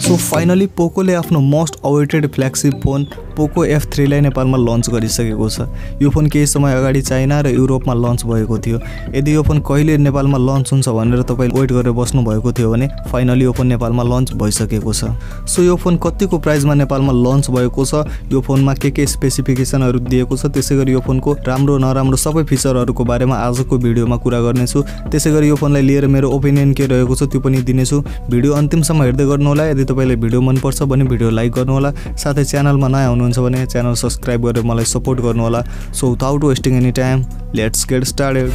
So finally पोकोले आफ्नो most awaited फ्ल्यागशिप phone पोको F3 लाई नेपालमा लन्च गरिसकेको छ। यो फोन केही समय अगाडि चाइना र युरोपमा लन्च भएको थियो। यदि यो फोन कहिले नेपालमा लन्च हुन्छ भनेर तपाईले वेट गरेर बस्नु भएको थियो भने फाइनली यो फोन नेपालमा लन्च भइसकेको छ। सो यो फोन कतिको प्राइसमा नेपालमा लन्च भएको छ, यो फोनमा के स्पेसिफिकेसनहरु दिएको छ, त्यसैगरी यो फोनको राम्रो नराम्रो सबै फिचरहरुको बारेमा आजको भिडियोमा कुरा गर्नेछु। त्यसैगरी यो फोनलाई लिएर मेरो ओपिनियन के रहेको छ त्यो पनि दिनेछु। भिडियो अन्तिमसम्म हेर्दै गर्नु होला। यदि तपाईलाई भिडियो मन पर्छ भने भिडियो लाइक गर्नु होला, साथै च्यानलमा नयाँ हुनुहुन्छ भने च्यानल सब्स्क्राइब गरेर मलाई सपोर्ट गर्नु होला। So without wasting any time let's get started.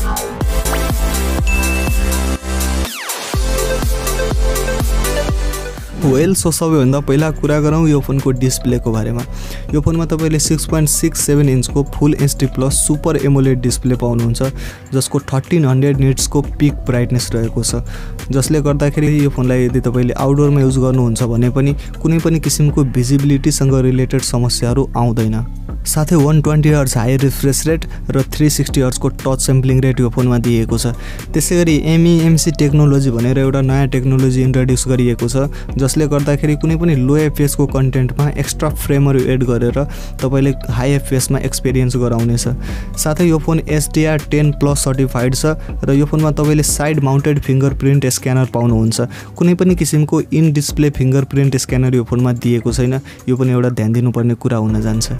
Well so सबैभन्दा पहिला कुरा गरौँ यो फोनको डिस्प्लेको बारेमा। यो फोनमा तपाईले 6.67 इन्चको full HD plus super AMOLED display पाउनुहुन्छ, जसको 1300 निट्सको पिक ब्राइटनेस रहेको छ, जसले गर्दाखेरि यो फोनलाई यदि तपाईले आउटडोरमा युज गर्नुहुन्छ भने पनि कुनै पनि किसिमको भिजिबिलिटीसँग रिलेटेड समस्याहरू आउँदैन। साथै 120 हर्ट्ज हाई रिफ्रेश रेट र 360 हर्ट्जको टच स्याम्पलिङ रेट यो फोनमा दिएको छ। त्यसैगरी MEMC टेक्नोलोजी भनेर एउटा नयाँ टेक्नोलोजी इन्ट्रोड्युस गरिएको छ, जसले गर्दाखेरि कुनै पनि लो FPS को कन्टेन्टमा एक्स्ट्रा फ्रेमहरु एड गरेर तपाईले हाई FPS मा एक्सपिरियन्स गराउनेछ। साथै यो फोन HDR10+ सर्टिफाइड छ र यो फोनमा तपाईले साइड माउन्टेड फिंगरप्रिन्ट स्क्यानर पाउनुहुन्छ। कुनै पनि किसिमको इन डिस्प्ले फिंगरप्रिन्ट स्क्यानर यो फोनमा दिएको छैन। यो पनि एउटा ध्यान दिनुपर्ने कुरा हुन जान्छ।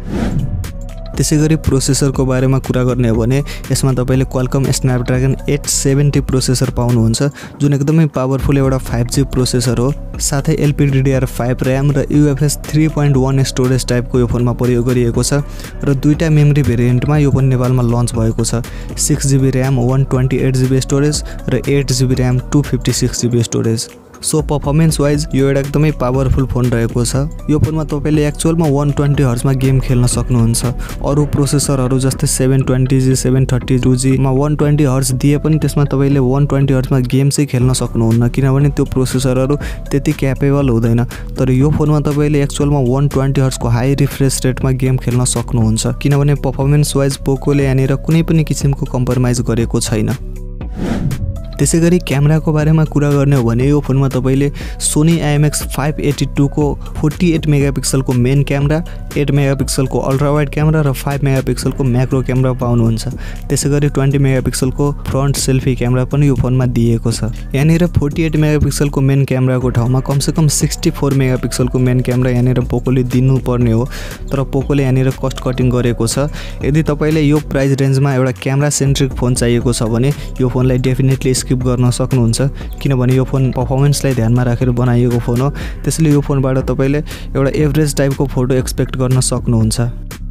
त्यसैगरी प्रोसेसरको बारेमा कुरा गर्ने हो भने यसमा तपाईले क्वालकम स्न्यापड्रागन 870 प्रोसेसर पाउनुहुन्छ, जुन एकदमै पावरफुल एउटा 5G प्रोसेसर हो। साथै LPDDR5 र्याम र UFS 3.1 स्टोरेज टाइपको यो फोनमा प्रयोग गरिएको छ र दुईटा मेमोरी भेरिएन्टमा यो फोन नेपालमा लन्च भएको छ। 6GB र्याम 128GB स्टोरेज र 8GB RAM 256GB storage. So performance wise यो एउटा एकदमै पावरफुल फोन रहेको छ। यो फोनमा तपाईले एक्चुअलमा 120 हर्ट्जमा गेम खेल्न सक्नुहुन्छ। अरु प्रोसेसरहरु जस्तै 720G 732G मा 120 हर्ट्ज दिए पनि त्यसमा तपाईले 120 हर्ट्जमा गेम चाहिँ खेल्न सक्नुहुन्न, किनभने त्यो प्रोसेसरहरु त्यति क्यापेबल हुँदैन। तर यो फोनमा तपाईले एक्चुअलमा 120 हर्ट्जको हाई रिफ्रेश रेटमा गेम खेल्न सक्नुहुन्छ, किनभने परफर्मेन्स वाइज पोकोले यहाँनिर कुनै पनि किसिमको कम्प्रोमाइज गरेको छैन। त्यसैगरी क्यामेराको बारेमा कुरा गर्ने हो भने यो फोनमा तपाईले सोनी IMX582 को 48 मेगापिक्सलको मेन क्यामेरा, 8 मेगापिक्सलको अल्ट्रा वाइड क्यामेरा र 5 मेगापिक्सलको म्याक्रो क्यामेरा पाउनुहुन्छ। त्यसैगरी 20 मेगापिक्सलको फ्रन्ट सेल्फी क्यामेरा पनि यो फोनमा दिएको छ। यहाँनिर 48 मेगापिक्सलको मेन क्यामेराको ठाउँमा कमसेकम 64 मेगापिक्सलको मेन क्यामेरा यहाँनिर पोकोले दिनुपर्ने हो, तर पोकोले यहाँनिर कस्ट कटिङ गरेको छ। यदि तपाईले यो प्राइस रेन्जमा एउटा क्यामेरा सेन्ट्रिक फोन चाहिएको छ भने यो फोनलाई डेफिनेटली स्किप गर्न सक्नुहुन्छ, किनभने यो फोन परफर्मेन्सलाई ध्यानमा राखेर बनाइएको फोन हो। त्यसैले यो फोनबाट तपाईले एउटा एभरेज टाइपको फोटो एक्सपेक्ट गर्न सक्नुहुन्छ।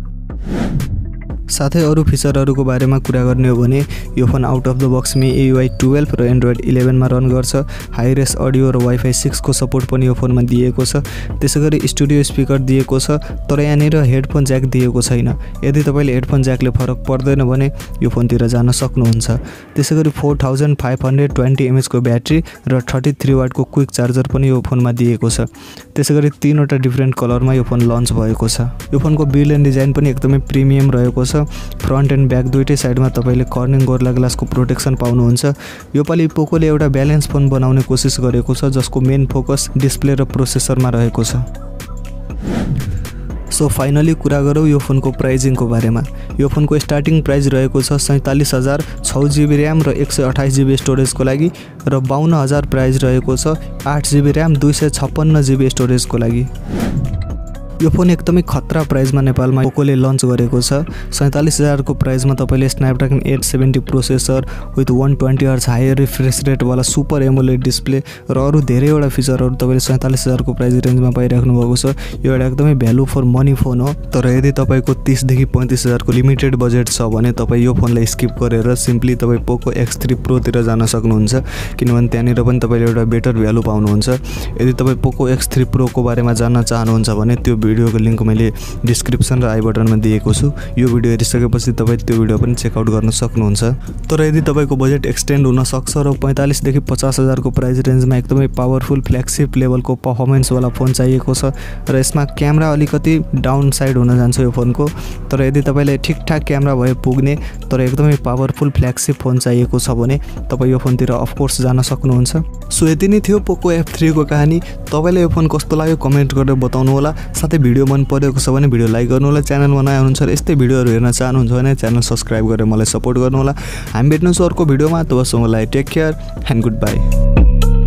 साथै अरु फिचरहरुको बारेमा कुरा गर्ने हो भने यो phone out of the box MIUI 12 र एन्ड्रोइड 11 मा रन गर्छ। हाई रेस अडियो र वाइफाई 6 को सपोर्ट पनि यो फोनमा दिएको छ। त्यसैगरी स्टुडियो स्पिकर दिएको छ, तर यहाँनिर हेडफोन ज्याक दिएको छैन। यदि तपाईले हेडफोन ज्याकले फरक पर्दैन भने यो फोनतिर जान सक्नुहुन्छ। त्यसैगरी 4520 mAh को ब्याट्री र 33 वाटको क्विक चार्जर पनि यो फोनमा दिएको छ। त्यसैगरी तीनवटा डिफरेन्ट कलरमा यो फोन लन्च भएको छ। यो फोनको बिल्ड एन्ड डिजाइन पनि एकदमै प्रिमियम रहेको छ। फ्रन्ट एन्ड ब्याक दुईटै साइडमा तपाईले कर्निङ गोर्ला ग्लासको प्रोटेक्सन पाउनुहुन्छ। यो पालि पोकोले एउटा ब्यालेन्स फोन बनाउने कोसिस गरेको छ, जसको मेन फोकस डिस्प्ले र प्रोसेसरमा रहेको छ। सो फाइनली कुरा गरौँ यो फोनको प्राइजिङको बारेमा। यो फोनको स्टार्टिङ प्राइस रहेको छ 47,000 6GB र्याम र 128GB स्टोरेजको लागि र 52,000 प्राइस रहेको छ 8GB र्याम 256GB स्टोरेजको लागि। यो फोन एकदमै खतरा प्राइसमा नेपालमा पोकोले लन्च गरेको छ। 47,000 को प्राइसमा तपाईले Snapdragon 870 processor with 120 hertz high refresh rate वाला सुपर एमोलेड डिस्प्ले र अरु धेरैवटा फिचरहरु तपाईले 47,000 को प्राइस रेन्जमा पाइराख्नु भएको छ। यो एउटा एकदमै भ्यालु फर मनी फोन हो। तर यदि तपाईको 30 देखि 35,000 को लिमिटेड बजेट छ भने तपाई यो फोनलाई स्किप गरेर सिम्पली तपाई पोको X3 प्रो तिर जान सक्नुहुन्छ, किनभने त्यहाँनिर पनि तपाईले एउटा बेटर भ्यालु पाउनुहुन्छ। यदि तपाई पोको X3 प्रो को बारेमा जान्न चाहनुहुन्छ भने त्यो भिडियोको लिंक मैले डिस्क्रिप्सन र आई बटनमा दिएको छु। यो भिडियो हेरिसकेपछि तपाईँ त्यो भिडियो पनि चेकआउट गर्न सक्नुहुन्छ। तर यदि तपाईको बजेट एक्सटेन्ड हुन सक्छ र 45 देखि 50 हजार को प्राइस रेन्जमा एकदमै पावरफुल फ्ल्यागशिप लेभलको परफर्मेन्स वाला फोन चाहिएको छ र यसमा क्यामेरा अलिकति डाउन साइड हुन जान्छ यो फोनको, तर यदि तपाईलाई ठीकठाक क्यामेरा भए पुग्ने तर एकदमै पावरफुल फ्ल्यागशिप फोन चाहिएको छ भने तपाईँ यो फोनतिर अफ कोर्स जान सक्नुहुन्छ। सो यति नै थियो पोको F3 को कहानी। तपाईलाई यो फोन कस्तो लाग्यो कमेन्ट गरेर बताउनु होला। साथै भिडियो मन परेको छ भने भिडियो लाइक गर्नु होला। च्यानलमा नयाँ हुनुहुन्छ र यस्तै भिडियोहरु हेर्न चाहनुहुन्छ भने च्यानल सब्स्क्राइब गरेर मलाई सपोर्ट गर्नु होला। हामी भेट्छौं अर्को भिडियोमा। तबसम्मलाई take care and good by.